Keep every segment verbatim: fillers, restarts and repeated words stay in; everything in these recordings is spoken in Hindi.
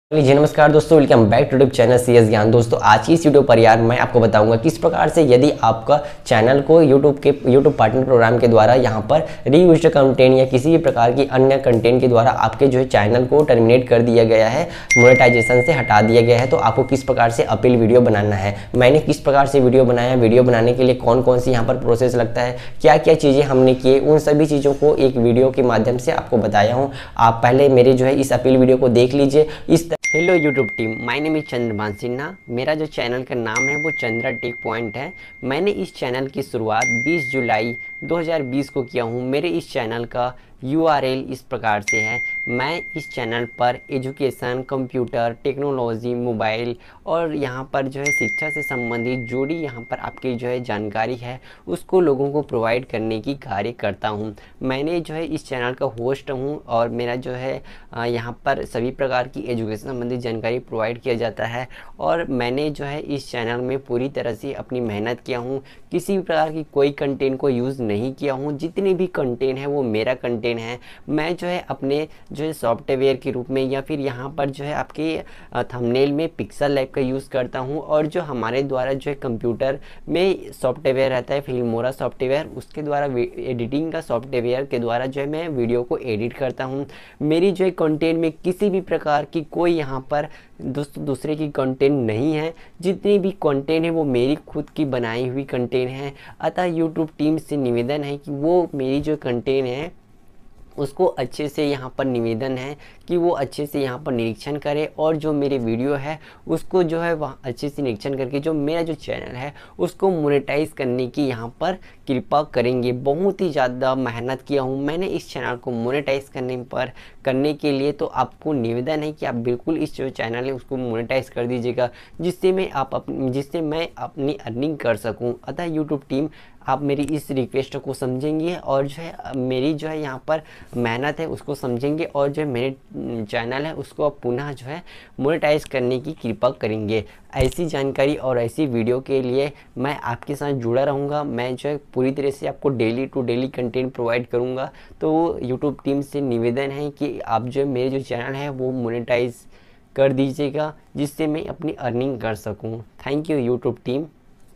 जी नमस्कार दोस्तों, welcome back to YouTube channel C S Gyan. दोस्तों आज की इस वीडियो पर यार मैं आपको बताऊंगा किस प्रकार से यदि आपका चैनल को यूट्यूब के यूट्यूब पार्टनर प्रोग्राम के द्वारा यहां पर रीयूज्ड कंटेंट या किसी भी प्रकार की अन्य कंटेंट के द्वारा आपके जो है चैनल को टर्मिनेट कर दिया गया है, मोनेटाइजेशन से हटा दिया गया है, तो आपको किस प्रकार से अपील वीडियो बनाना है, मैंने किस प्रकार से वीडियो बनाया, वीडियो बनाने के लिए कौन कौन सी यहाँ पर प्रोसेस लगता है, क्या क्या चीज़ें हमने किए, उन सभी चीज़ों को एक वीडियो के माध्यम से आपको बताया हूँ। आप पहले मेरे जो है इस अपील वीडियो को देख लीजिए। इस hello YouTube team, my name is Chandrabhan Sinha. मेरा जो चैनल का नाम है वो चंद्रा टेक पॉइंट है। मैंने इस चैनल की शुरुआत बीस जुलाई दो हज़ार बीस को किया हूँ। मेरे इस चैनल का यूआरएल इस प्रकार से है। मैं इस चैनल पर एजुकेशन, कंप्यूटर, टेक्नोलॉजी, मोबाइल और यहाँ पर जो है शिक्षा से संबंधित जो भी यहाँ पर आपकी जो है जानकारी है उसको लोगों को प्रोवाइड करने की कार्य करता हूँ। मैंने जो है इस चैनल का होस्ट हूँ और मेरा जो है यहाँ पर सभी प्रकार की एजुकेशन संबंधित जानकारी प्रोवाइड किया जाता है। और मैंने जो है इस चैनल में पूरी तरह से अपनी मेहनत किया हूँ, किसी भी प्रकार की कोई कंटेंट को यूज़ नहीं किया हूँ। जितने भी कंटेंट है वो मेरा कंटेंट है। मैं जो है अपने जो है सॉफ्टवेयर के रूप में या फिर यहाँ पर जो है आपके थंबनेल में पिक्सल लैब का यूज़ करता हूँ, और जो हमारे द्वारा जो है कंप्यूटर में सॉफ्टवेयर रहता है फिल्मोरा सॉफ्टवेयर, उसके द्वारा एडिटिंग का सॉफ्टवेयर के द्वारा जो है मैं वीडियो को एडिट करता हूँ। मेरी जो है कंटेंट में किसी भी प्रकार की कोई यहाँ पर दोस्तों दूसरे की कंटेंट नहीं है। जितनी भी कंटेंट है वो मेरी खुद की बनाई हुई कंटेंट है। अतः यूट्यूब टीम से निवेदन है कि वो मेरी जो कंटेंट है उसको अच्छे से यहाँ पर निवेदन है कि वो अच्छे से यहाँ पर निरीक्षण करे, और जो मेरे वीडियो है उसको जो है वह अच्छे से निरीक्षण करके जो मेरा जो चैनल है उसको मोनेटाइज करने की यहाँ पर कृपा करेंगे। बहुत ही ज़्यादा मेहनत किया हूँ मैंने इस चैनल को मोनेटाइज करने पर करने के लिए, तो आपको निवेदन है कि आप बिल्कुल इस जो चैनल है उसको मोनेटाइज कर दीजिएगा, जिससे मैं आप अपनी जिससे मैं अपनी अर्निंग कर सकूँ। अतः यूट्यूब टीम आप मेरी इस रिक्वेस्ट को समझेंगे और जो है मेरी जो है यहाँ पर मेहनत है उसको समझेंगे, और जो है मेरे चैनल है उसको आप पुनः जो है मोनेटाइज करने की कृपा करेंगे। ऐसी जानकारी और ऐसी वीडियो के लिए मैं आपके साथ जुड़ा रहूँगा। मैं जो है पूरी तरह से आपको daily to daily content provide करूँगा। तो यूट्यूब टीम से निवेदन है कि आप जो है मेरे जो चैनल है वो मोनेटाइज कर दीजिएगा, जिससे मैं अपनी अर्निंग कर सकूँ। Thank you YouTube team.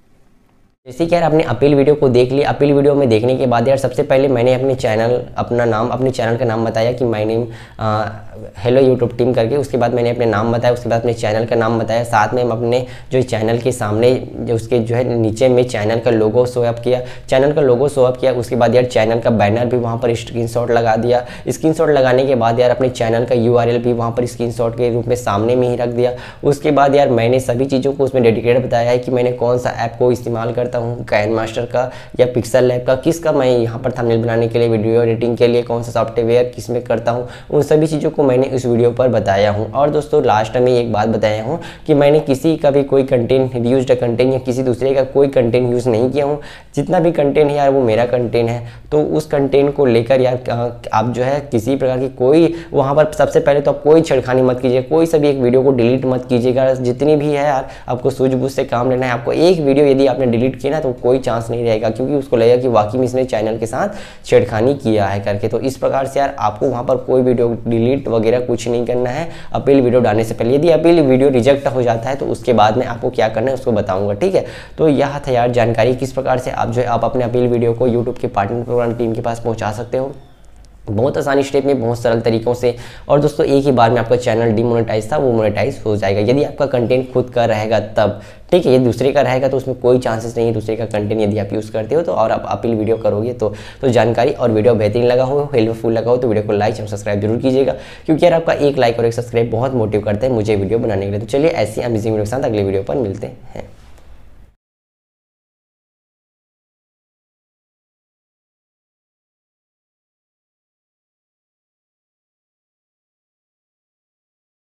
जैसे कि यार आपने अपील वीडियो को देख लिया। अपील वीडियो में देखने के बाद यार सबसे पहले मैंने अपने चैनल अपना नाम अपने चैनल का नाम बताया कि my name hello YouTube team करके। उसके बाद मैंने अपने नाम बताया, उसके बाद अपने चैनल का नाम बताया, साथ में हम अपने जो चैनल के सामने जो उसके जो है नीचे में चैनल का लोगो शो अप किया चैनल का लोगो शो अप किया। उसके बाद यार चैनल का बैनर भी वहाँ पर स्क्रीनशॉट लगा दिया। स्क्रीनशॉट लगाने के बाद यार अपने चैनल का यूआरएल भी वहाँ पर स्क्रीनशॉट के रूप में सामने में ही रख दिया। उसके बाद यार मैंने सभी चीज़ों को उसमें डेडिकेट बताया है कि मैंने कौन सा ऐप को इस्तेमाल करता हूँ, काइन मास्टर का या पिक्सल लैब का, किसका मैं यहाँ पर थंबनेल बनाने के लिए, वीडियो एडिटिंग के लिए कौन सा सॉफ्टवेयर किस में करता हूँ, उन सभी चीज़ों को मैंने इस वीडियो पर बताया हूँ। और दोस्तों लास्ट में एक बात बताया हूँ कि मैंने किसी का भी कोई कंटेंट यूज्ड कंटेंट या किसी दूसरे का कोई कंटेंट यूज़ नहीं किया हूँ। जितना भी कंटेंट है यार वो मेरा कंटेंट है, तो उस कंटेंट को लेकर यार आप जो है किसी प्रकार की कोई वहाँ पर सबसे पहले तो आप कोई छेड़खानी मत कीजिए, कोई सा भी एक वीडियो को डिलीट मत कीजिएगा। जितनी भी है यार आपको सूझबूझ से काम लेना है। आपको एक वीडियो यदि आपने डिलीट किया ना तो कोई चांस नहीं रहेगा, क्योंकि उसको लगेगा कि वाकई में इसने चैनल के साथ छेड़खानी किया है करके। तो इस प्रकार से यार आपको वहाँ पर कोई वीडियो डिलीट वगैरह कुछ नहीं करना है अपील वीडियो डालने से पहले। यदि अपील वीडियो रिजेक्ट हो जाता है तो उसके बाद में आपको क्या करना है उसको बताऊंगा, ठीक है। तो यह था यार जानकारी किस प्रकार से आप जो है आप अपने अपील वीडियो को यूट्यूब के पार्टनर प्रोग्राम टीम के पास पहुँचा सकते हो, बहुत आसानी स्टेप में, बहुत सरल तरीकों से। और दोस्तों एक ही बार में आपका चैनल डिमोनेटाइज था वो मोनेटाइज हो जाएगा, यदि आपका कंटेंट खुद का रहेगा तब, ठीक है। यदि दूसरे का रहेगा तो उसमें कोई चांसेस नहीं है दूसरे का कंटेंट यदि आप यूज़ करते हो तो, और आप अपील वीडियो करोगे तो तो जानकारी और वीडियो बेहतरीन लगा हो, हेल्पफुल लगा हो तो वीडियो को लाइक और सब्सक्राइब जरूर कीजिएगा, क्योंकि यार आपका एक लाइक और एक सब्सक्राइब बहुत मोटिव करता है मुझे वीडियो बनाने के लिए। तो चलिए ऐसी अमेजिंग वीडियो के साथ अगले वीडियो पर मिलते हैं।